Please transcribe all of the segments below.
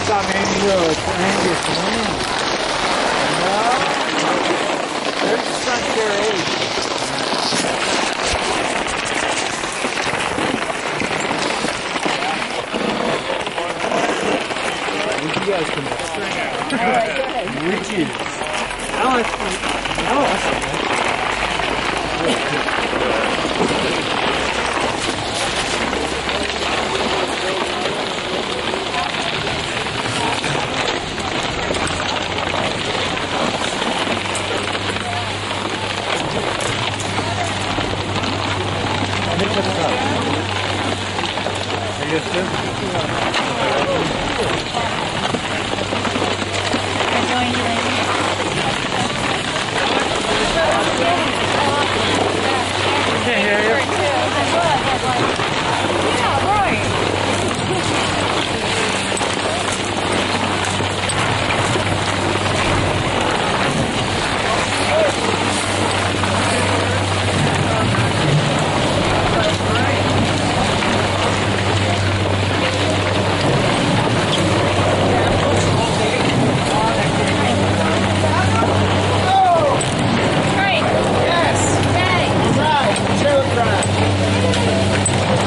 thought maybe you were trying to swing. No. There's the sun chair 8. What you guys come up? Riches. Yes! Right! Chairlift ride!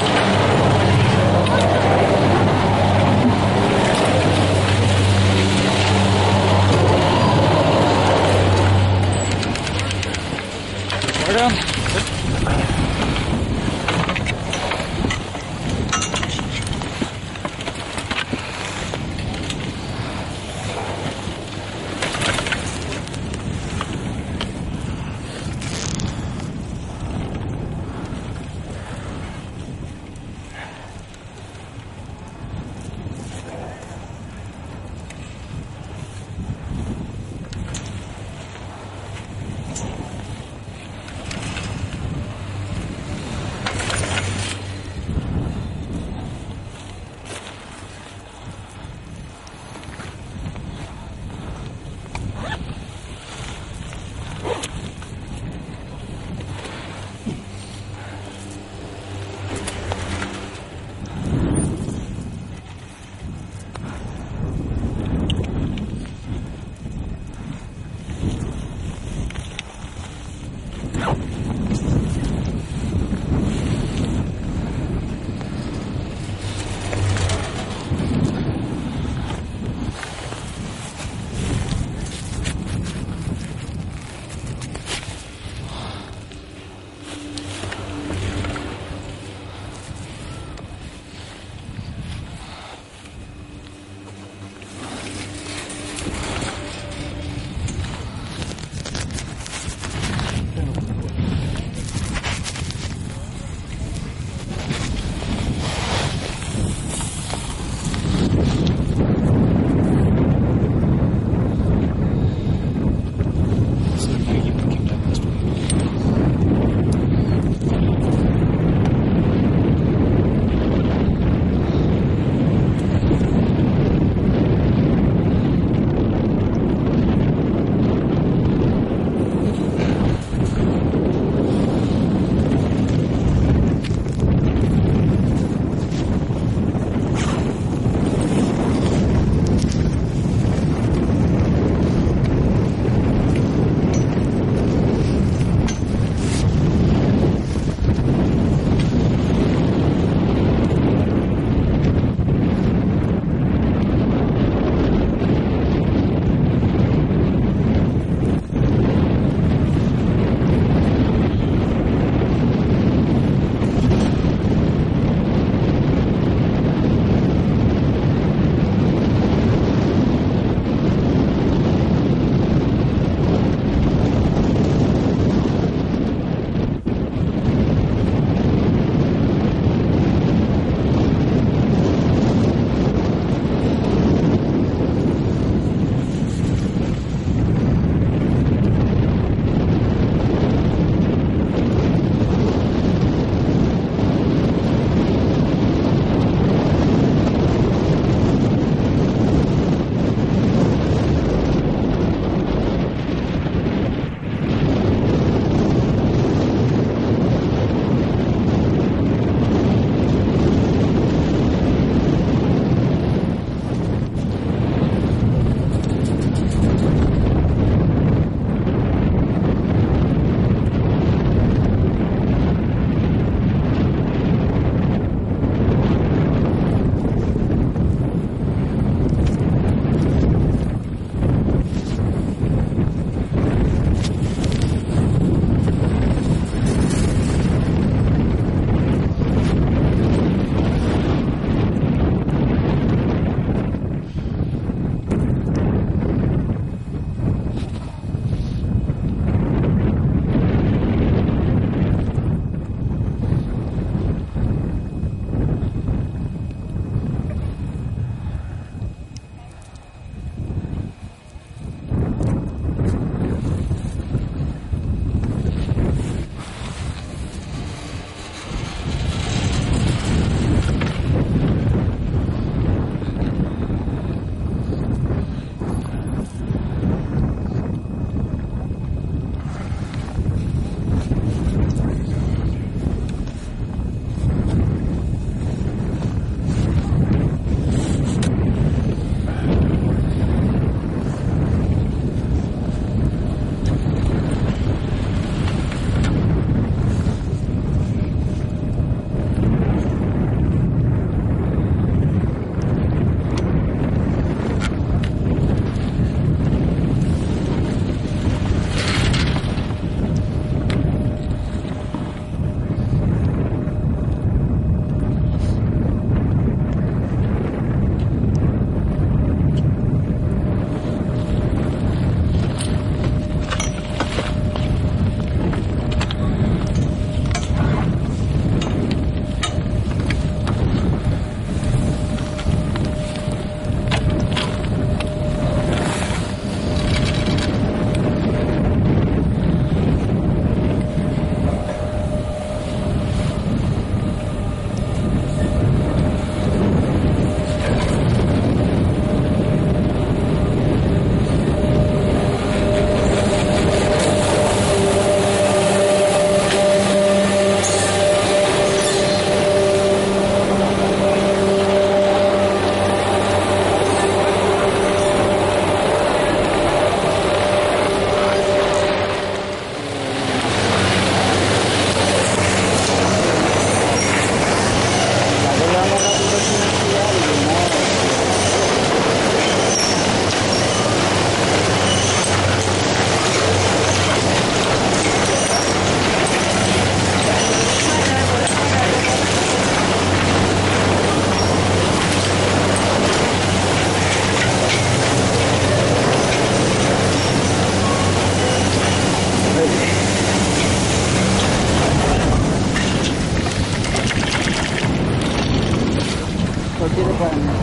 quiere para mí.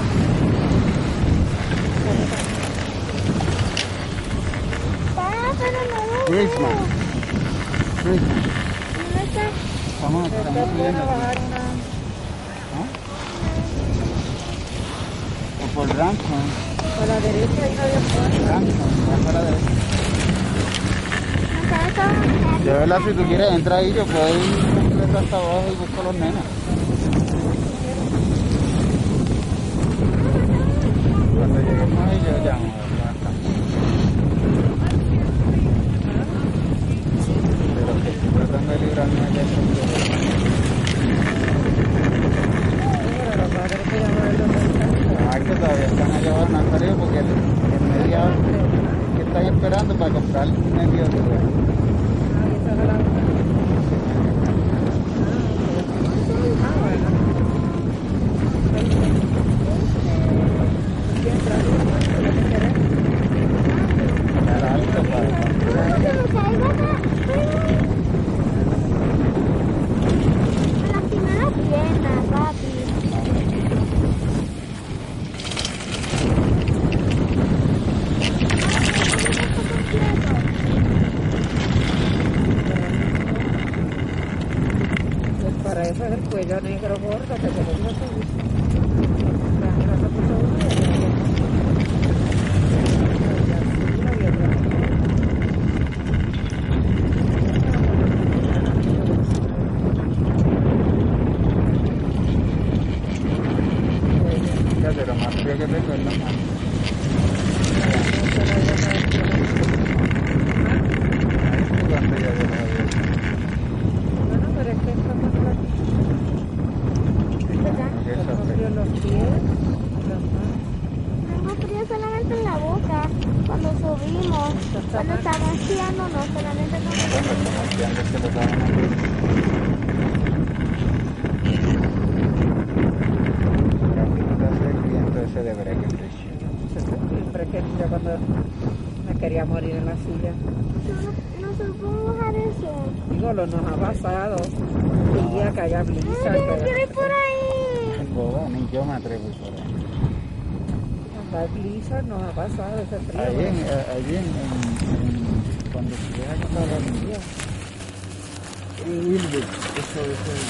Pero no lo veo. Christmas. Christmas. ¿Dónde está? Estamos subiendo aquí. ¿Ah? O por Ransom. A la derecha hay una de afuera. Ransom, baja a la derecha. Acá está. De verdad, si tú quieres, entra ahí, yo puedo ir completo hasta abajo y busco a los nenas. Cuando lleguemos ahí, yo llamo. Pero que estoy tratando de librarme allá. Ah, que todavía están allá abajo, no han salido porque en media hora que están esperando para comprar medio lugar. Para eso es el cuello negro gordo que se lo Fíjate, lo más frío que tengo es la mano. Cuando ya de la vida. Bueno, pero es que esto no es Eso frío es. los pies, las manos. Tengo frío solamente en la boca. Cuando subimos, cuando estamos esquiando, no, solamente Bueno, cuando como que antes que lo daban aquí. Aquí no te hace el viento ese de Breckenridge. Siempre que yo cuando me quería morir en la silla. nosotros podemos bajar eso. Digo, lo nos ha pasado. El día que haya blizzard. Ay, yo quiero ir por ahí. Boba, ni yo me atrevo a ir por ahí. Cuando hay blizzard nos ha pasado ese frío. Allí cuando se deja contar la niña. Wilbur, eso.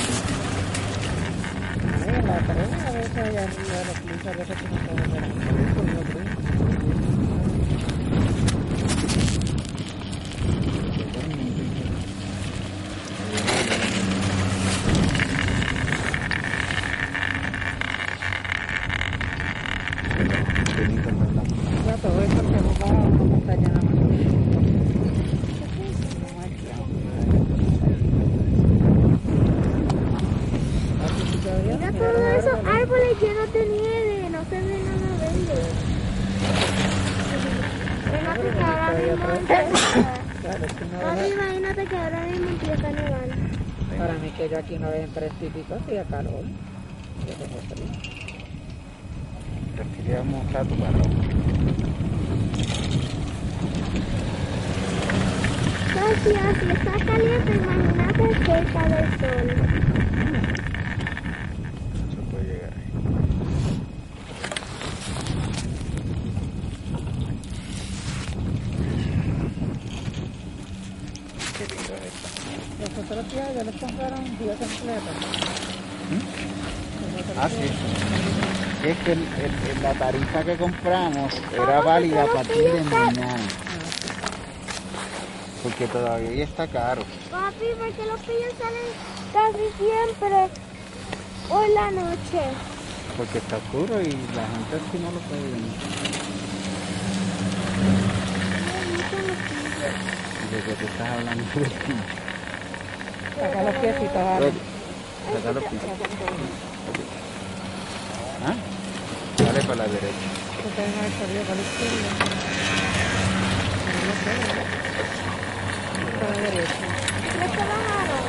La prueba de esa allá arriba, los blizzard, de eso que no puedo ver. Ya todo esto que hemos bajado una montaña nada más. Mira todos esos árboles llenos de nieve, no se ve nada verde. Imagínate que ahora mismo empieza. Claro, es que no Papi, deja- imagínate que ahora mismo empieza a nevar. Para mí que yo aquí no veo en 3 y pico, hacía calor. Yo tengo frío. Te quería mostrar tu carro. Papi, así está caliente, imagínate cerca del sol. Eso puede llegar ahí. Qué lindo es esto. Los otros días ya les compraron un día completo. Los otros Ah, días- sí. Es que la tarifa que compramos era válida a partir de mañana. Porque todavía está caro. Papi, porque los pillos salen casi siempre por la noche. Porque está oscuro y la gente así no lo puede ver. Me gustan los pillos. ¿De qué te estás hablando? Saca los piecitos ahora. Saca los pies. ¿Ah? Dale para la derecha. Porque no hay salido para la izquierda. No lo sé. Para la derecha. ¿No se bajaron?